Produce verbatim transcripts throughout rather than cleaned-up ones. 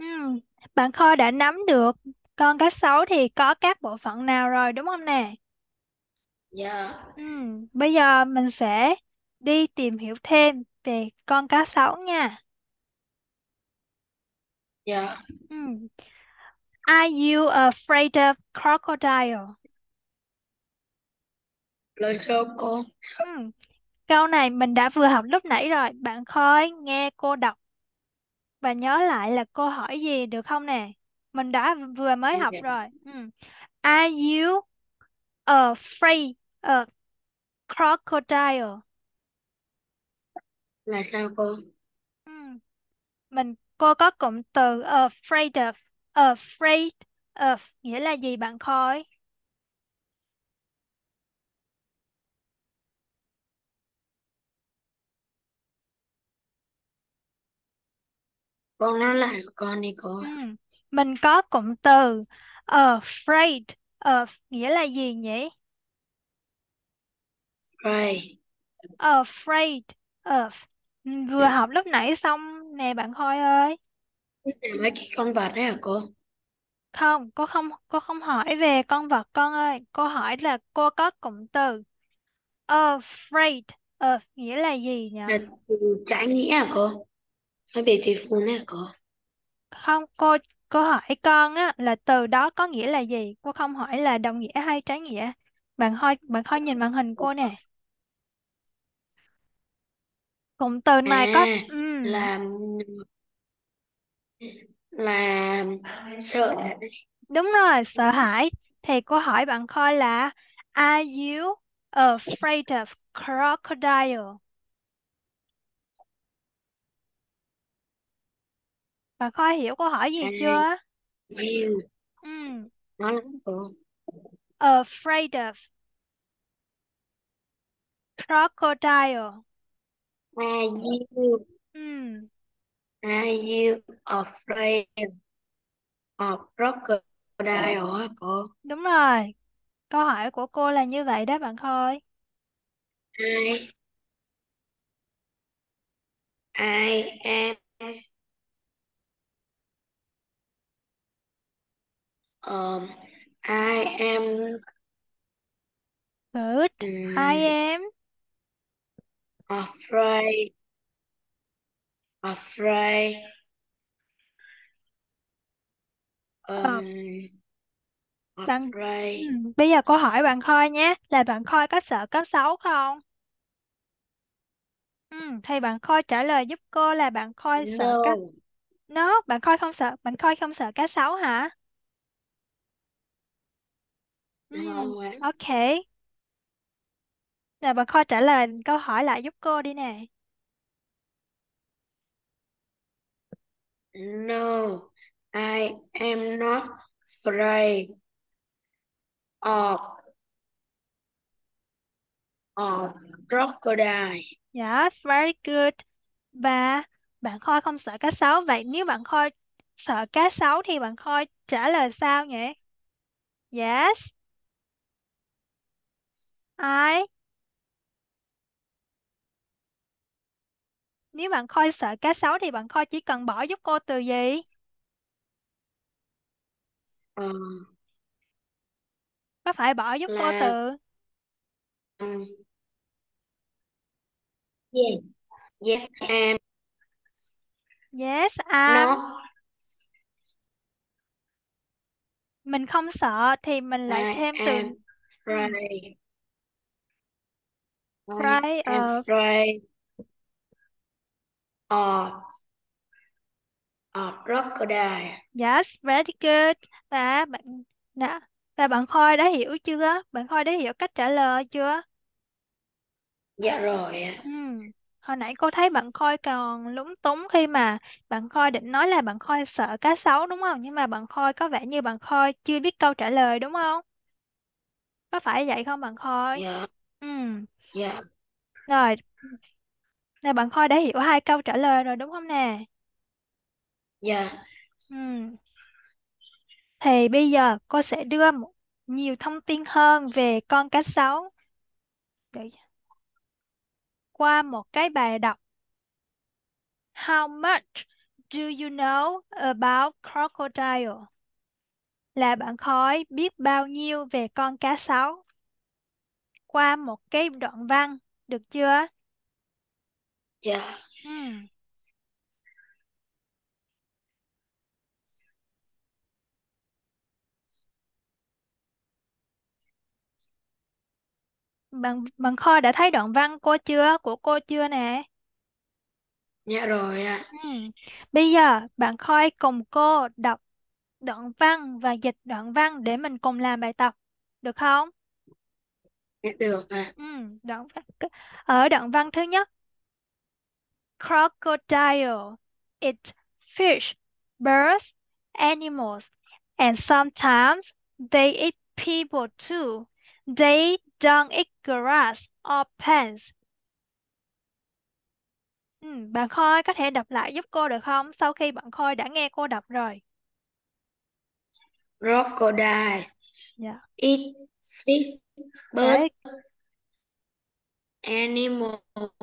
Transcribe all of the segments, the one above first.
Ừm, Bạn Khôi đã nắm được con cá sấu thì có các bộ phận nào rồi đúng không nè? Dạ. Ừm, bây giờ mình sẽ đi tìm hiểu thêm về con cá sấu nha. Dạ. Ừm, Are you afraid of crocodile? Lời cho cô. Ừm, Câu này mình đã vừa học lúc nãy rồi. Bạn Khôi nghe cô đọc và nhớ lại là cô hỏi gì được không nè? Mình đã vừa mới học Dạ. rồi. Ừm, Are you afraid of crocodile? Là sao cô? Ừm, mình cô có cụm từ afraid of. Afraid of nghĩa là gì bạn Khôi? Con nói lại con đi cô. Ừm, mình có cụm từ afraid of nghĩa là gì nhỉ? Rồi. Afraid of. Ừm, vừa học lúc nãy xong nè bạn Khôi ơi. Cái này mấy cái con vật đấy hả cô? Không, cô không cô không hỏi về con vật con ơi. Cô hỏi là cô có cụm từ afraid of nghĩa là gì nhỉ? Là từ trái nghĩa hả cô? Nó bị tỷ phú đấy hả cô? Không, cô cô hỏi con á là từ đó có nghĩa là gì? Cô không hỏi là đồng nghĩa hay trái nghĩa. Bạn Khôi bạn Khôi nhìn màn hình cô nè. Cụm từ này có À, ừm, là là sợ. đúng rồi, sợ hãi. Thì cô hỏi bạn Khôi là Are you afraid of crocodile? Bạn Khôi hiểu cô hỏi gì À, chưa? you. Ừm, Nó lắm cô. Afraid of crocodile. Are you Ừm, are you afraid of crocodile hả cô? đúng rồi. Câu hỏi của cô là như vậy đó bạn Khôi. I I am um I am Good. I um, am. afraid afraid Ờ, um bạn afraid. ừm, bây giờ cô hỏi bạn Khôi nhé, là bạn Khôi có sợ cá sấu không? Ừm, thì bạn Khôi trả lời giúp cô là bạn Khôi sợ cá. No. No, bạn Khôi không sợ, bạn Khôi không sợ cá sấu hả? Ừm, Không ạ. ok. Là bạn Khôi trả lời câu hỏi lại giúp cô đi nè. No, I am not afraid of of crocodile. Yes, very good. Và bạn Khôi không sợ cá sấu, vậy nếu bạn Khôi sợ cá sấu thì bạn Khôi trả lời sao nhỉ? Yes, I. Nếu bạn Khôi sợ cá sấu thì bạn Khôi chỉ cần bỏ giúp cô từ gì? Ờ, Có phải bỏ giúp cô là từ um, yes, yes, I am yes, I'm. not. Mình không sợ thì mình lại I thêm từ am ừm, afraid. I afraid am of. afraid of of crocodile. Yes, very good. Và bạn đã và bạn Khôi đã hiểu chưa? Bạn Khôi đã hiểu cách trả lời chưa? Dạ rồi ạ. Ừm, Hồi nãy cô thấy bạn Khôi còn lúng túng khi mà bạn Khôi định nói là bạn Khôi sợ cá sấu đúng không? Nhưng mà bạn Khôi có vẻ như bạn Khôi chưa biết câu trả lời đúng không? Có phải vậy không bạn Khôi? Dạ. Ừm, Dạ. Rồi, nè bạn Khôi đã hiểu hai câu trả lời rồi đúng không nè? Dạ. Ừm, Thì bây giờ cô sẽ đưa một, nhiều thông tin hơn về con cá sấu để qua một cái bài đọc. How much do you know about crocodile? Là bạn khói biết bao nhiêu về con cá sấu? Qua một cái đoạn văn, được chưa? Dạ. Ừm, Bạn bạn Khôi đã thấy đoạn văn cô chưa? Của cô chưa nè? Dạ rồi ạ. Ừm, Bây giờ bạn Khôi cùng cô đọc đoạn văn và dịch đoạn văn để mình cùng làm bài tập, được không? Dạ được ạ. Ừm, đoạn văn. Ở đoạn văn thứ nhất, crocodile eat fish, birds, animals, and sometimes they eat people too. They don't eat grass or plants. Ừ, bạn Khôi có thể đọc lại giúp cô được không? Sau khi bạn Khôi đã nghe cô đọc rồi. Crocodiles Dạ. eat fish, birds, Very, animal,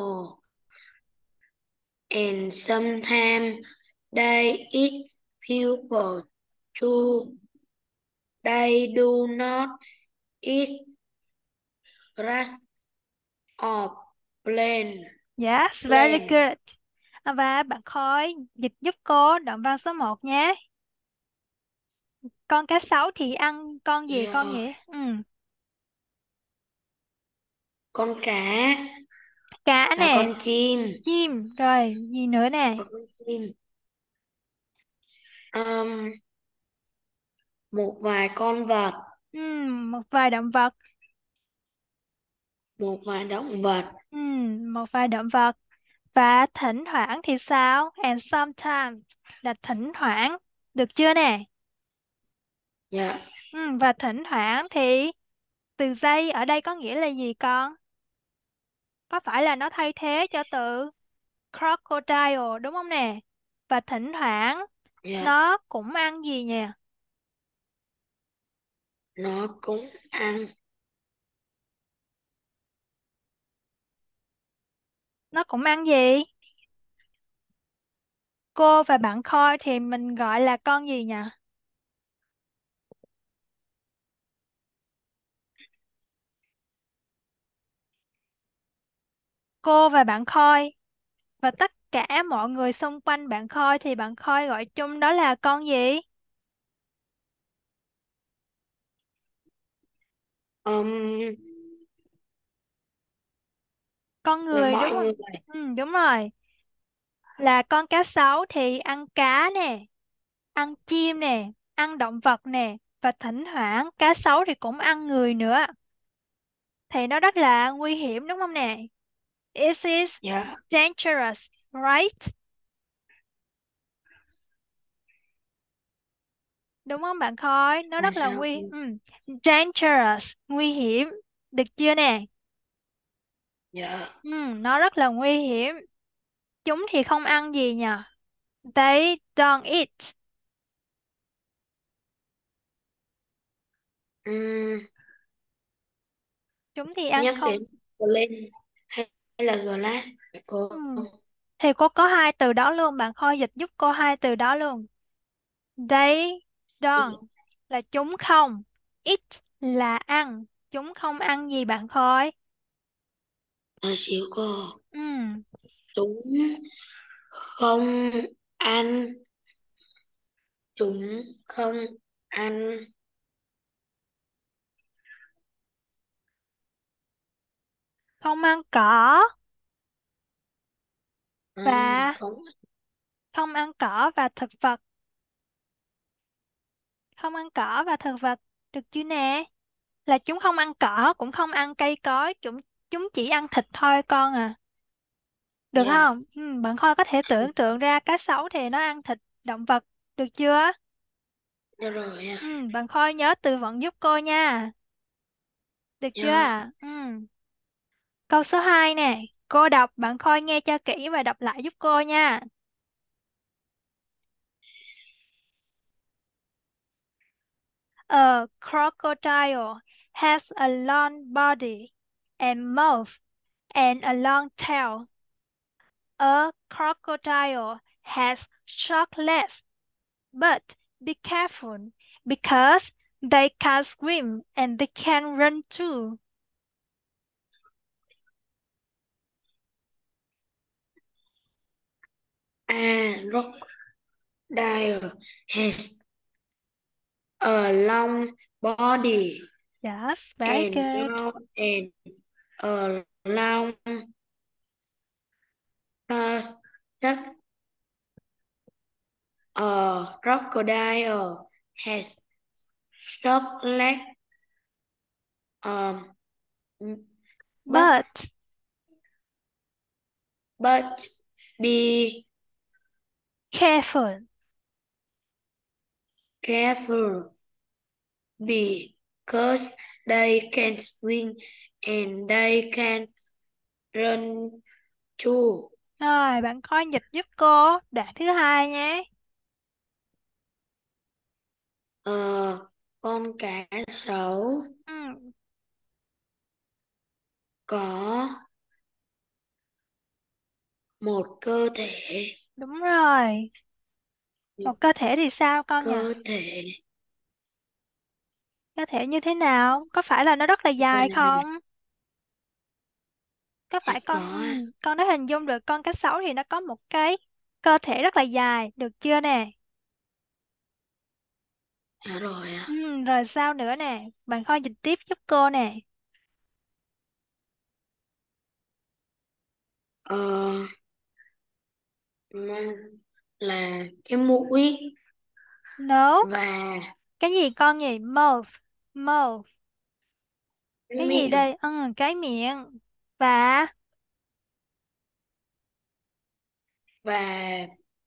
and sometimes they eat people too. They do not eat grass or plant. yes, very Plant. good. Và bạn Khôi dịch giúp cô đoạn văn số một nhé. Con cá sấu thì ăn con gì con Dạ. nhỉ? Ừ. Con cá Cá và nè, con chim. chim, rồi gì nữa nè? Và con chim. Um, một vài con vật. Ừ, một vài động vật. Một vài động vật. Ừ, một vài động vật. Và thỉnh thoảng thì sao? And sometimes là thỉnh thoảng. Được chưa nè? Dạ. Ừ, và thỉnh thoảng thì từ giây ở đây có nghĩa là gì con? Có phải là nó thay thế cho từ crocodile đúng không nè? Và thỉnh thoảng Dạ. nó cũng ăn gì nhỉ? Nó cũng ăn. Nó cũng ăn gì? Cô và bạn Khôi thì mình gọi là con gì nhỉ? Cô và bạn Khôi và tất cả mọi người xung quanh bạn Khôi thì bạn Khôi gọi chung đó là con gì? Um, Con là người đúng mọi không? người. Ừ, đúng rồi. Là con cá sấu thì ăn cá nè, ăn chim nè, ăn động vật nè, và thỉnh thoảng cá sấu thì cũng ăn người nữa. Thì nó rất là nguy hiểm đúng không nè? It is Dạ. dangerous, right? Đúng không bạn Khôi? Nó Là rất là sao nguy cô? ừ. Dangerous, nguy hiểm. Được chưa nè? Dạ. Ừ, nó rất là nguy hiểm. Chúng thì không ăn gì nhờ? They don't eat. um, Chúng thì ăn Nhắc không. đến lên hay là glass cô? Ừ. Thì cô có hai từ đó luôn, bạn Khôi dịch giúp cô hai từ đó luôn. They don't là chúng không. Eat là ăn. Chúng không ăn gì bạn Khôi? Là xíu cô. Ừ. Chúng không ăn. Chúng không ăn. Không ăn cỏ Um, và không. không ăn cỏ và thực vật. Không ăn cỏ và thực vật. Được chưa nè? Là chúng không ăn cỏ, cũng không ăn cây cối. Chúng chúng chỉ ăn thịt thôi con à. Được Dạ. không? Ừ, bạn Khôi có thể tưởng tượng ra cá sấu thì nó ăn thịt động vật. Được chưa? Dạ rồi ạ. Ừ, bạn Khôi nhớ từ vựng giúp cô nha. Được chưa Dạ. ạ? Ừ. Câu số hai nè. Cô đọc, bạn Khôi nghe cho kỹ và đọc lại giúp cô nha. A crocodile has a long body and mouth and a long tail. A crocodile has short legs, but be careful because they can swim and they can run too. A crocodile has a long body Yes, very and good. long and a long tusk. A crocodile has short legs, um, but But but be careful. careful because they can swim and they can run too. Rồi, bạn coi dịch giúp cô. Đoạn thứ hai nhé. Ờ, con cá sấu Ừ, có một cơ thể đúng rồi. một Một cơ thể thì sao con nhỉ? cơ thể Cơ thể như thế nào? Có phải là nó rất là bên dài này không? Có dạ phải con có ừ, con đã hình dung được con cá sấu thì nó có một cái cơ thể rất là dài, được chưa nè? à, rồi ạ. Ừ, rồi sao nữa nè? Bạn coi dịch tiếp giúp cô nè. Ờ, nó là cái mũi No, và cái gì con nhỉ? Mouth, mouth. cái Cái gì miệng đây? Ừ, cái miệng. Và và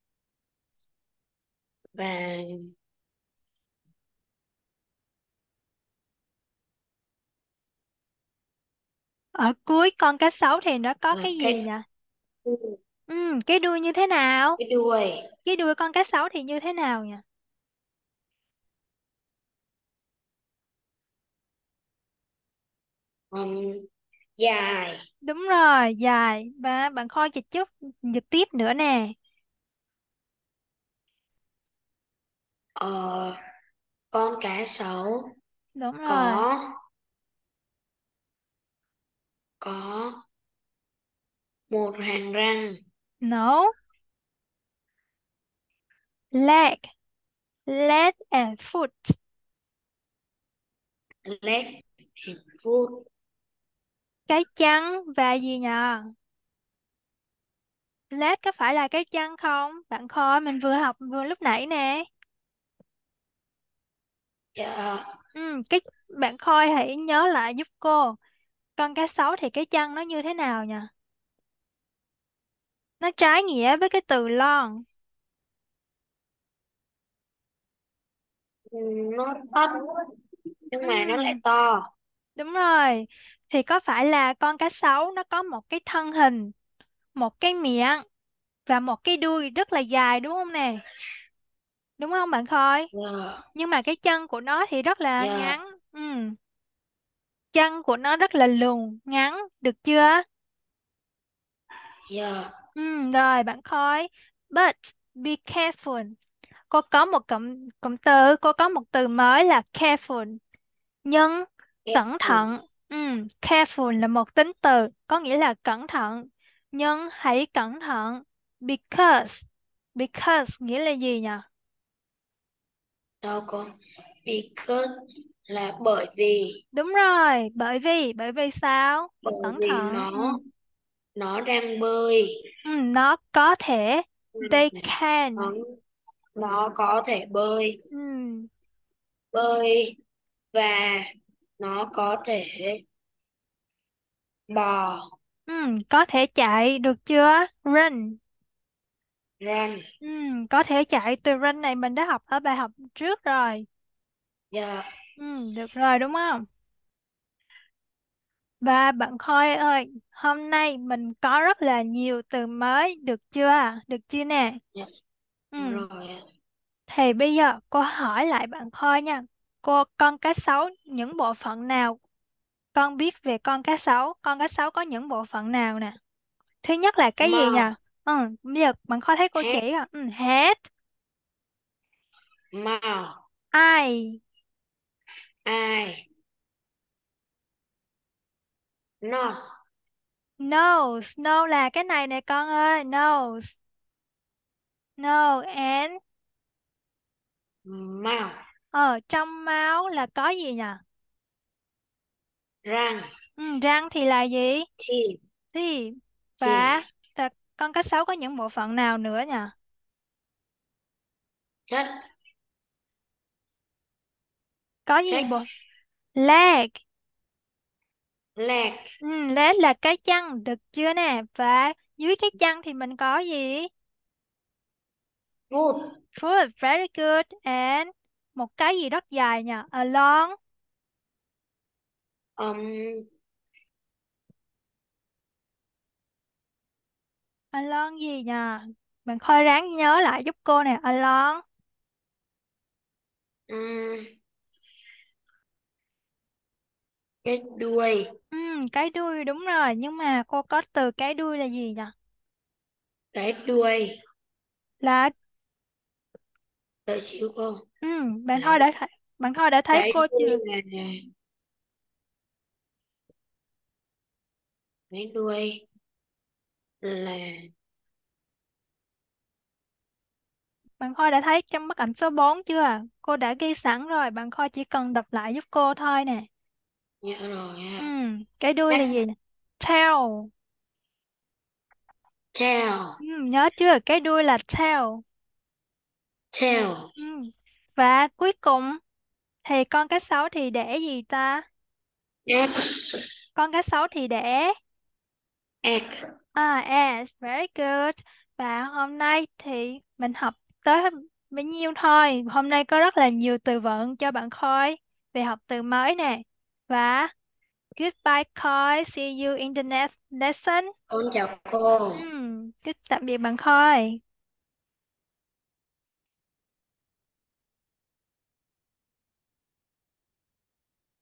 và ở cuối con cá sấu thì nó có và cái gì cái nhỉ? Ừ, cái đuôi như thế nào? cái đuôi Cái đuôi con cá sấu thì như thế nào nhỉ? um, dài. Đúng rồi, dài. Và bạn coi dịch chút, dịch tiếp nữa nè. Ờ, con cá sấu Đúng rồi. có có một hàng răng No, leg, leg and foot. leg and foot. Cái chân và gì nhờ? Leg có phải là cái chân không? Bạn coi mình vừa học vừa lúc nãy nè. Dạ, Ừ, cái bạn coi hãy nhớ lại giúp cô. Con cá sấu thì cái chân nó như thế nào nhỉ? Nó trái nghĩa với cái từ lon. ừ, nó thấp nhưng mà nó lại Ừ, to. đúng rồi. Thì có phải là con cá sấu nó có một cái thân hình, một cái miệng và một cái đuôi rất là dài đúng không nè? Đúng không bạn Khôi? Dạ, Nhưng mà cái chân của nó thì rất là dạ, ngắn. Ừ, chân của nó rất là lùn, ngắn, được chưa? dạ, Ừ, rồi bạn Khôi. But be careful. Cô có một cụm cụm từ, cô có một từ mới là careful. Nhưng ghép cẩn cùng. thận. Ừ, careful là một tính từ, có nghĩa là cẩn thận. Nhưng hãy cẩn thận. Because. Because nghĩa là gì nhỉ? Đâu có because là bởi vì Đúng rồi, bởi vì, bởi vì sao? bởi Cẩn vì thận. Ừ. nó nó đang bơi. Ừ, nó có thể. They can. nó nó có thể bơi Ừ. bơi và nó có thể bò Ừ, có thể chạy, được chưa? Run. run. Ừ, có thể chạy, từ run này mình đã học ở bài học trước rồi. Dạ, Ừ, được rồi đúng không? Và bạn Khôi ơi, hôm nay mình có rất là nhiều từ mới, được chưa? Được chưa nè? dạ, Ừ, rồi ạ. thì bây giờ cô hỏi lại bạn Khôi nha. Cô, con cá sấu, những bộ phận nào con biết về con cá sấu? Con cá sấu có những bộ phận nào nè? Thứ nhất là cái gì nhỉ? Mouth, Ừ, bây giờ bạn Khôi thấy cô Head. chỉ à. Ừ, head. Mouth. Eye. Eye. Nose. Nose. Nose là cái này nè con ơi. Nose. No. And Mouth. ở trong máu là có gì nhỉ? Răng. Ừ, răng thì là gì? Teeth. Thì và Teeth. ta, con cá sấu có những bộ phận nào nữa nhỉ? Chất. Có gì Chất. bộ? Leg. Leg. Ừ, leg là cái chân, được chưa nè? Và dưới cái chân thì mình có gì? Foot. Foot, very good. And một cái gì rất dài nhỉ? Along. Um. Along gì nhỉ? Bạn Khôi ráng nhớ lại giúp cô nè. Along. um, cái đuôi. Ừ, cái đuôi đúng rồi. Nhưng mà cô có từ cái đuôi là gì nhỉ? Cái đuôi. Là Đợi xíu cô. ừ, bạn Thôi Đấy. đã th- bạn Thôi đã thấy Cái cô đuôi chưa? là cái đuôi là Bạn Khôi đã thấy trong bức ảnh số bốn chưa? Cô đã ghi sẵn rồi, bạn Khôi chỉ cần đọc lại giúp cô thôi nè. nhớ rồi Ừ, ha. cái đuôi là Back. gì nè? Tail. Tail. Ừ, nhớ chưa? Cái đuôi là tail. Tail. Ừ. Và cuối cùng thì con cá sấu thì đẻ gì ta? Egg. Con cá sấu thì đẻ Egg. à, egg, very good. Và hôm nay thì mình học tới bấy nhiêu thôi. Hôm nay có rất là nhiều từ vựng cho bạn Khôi về học từ mới nè. Và goodbye Khôi, see you in the next lesson. Con chào cô. Ừm, Good tạm biệt bạn Khôi.